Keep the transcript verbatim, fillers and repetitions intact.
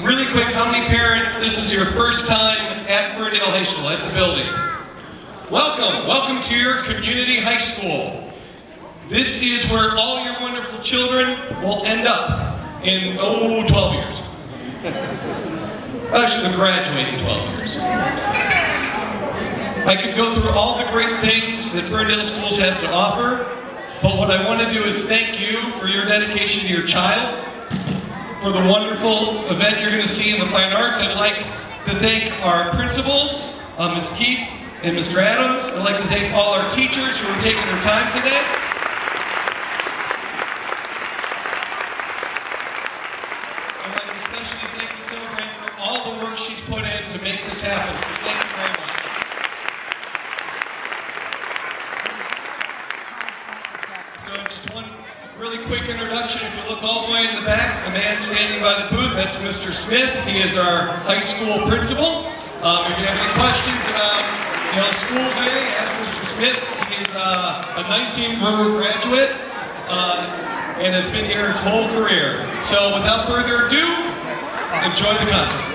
Really quick, how many parents, this is your first time at Ferndale High School, at the building? Welcome, welcome to your community high school. This is where all your wonderful children will end up in, oh, twelve years. Actually, they'll graduate in twelve years. I could go through all the great things that Ferndale schools have to offer, but what I want to do is thank you for your dedication to your child, for the wonderful event you're going to see in the Fine Arts. I'd like to thank our principals, uh, Miz Keith and Mister Adams. I'd like to thank all our teachers who are taking their time today. I'd like to especially thank Miz Hildebrand for all the work she's put in to make this happen. So thank you very much. So just one really quick introduction. If you look all the way in the back, the man standing by the booth, that's Mister Smith. He is our high school principal. Um, if you have any questions about you know, schools or anything, ask Mister Smith. He is uh, a nineteen Brewer graduate uh, and has been here his whole career. So without further ado, enjoy the concert.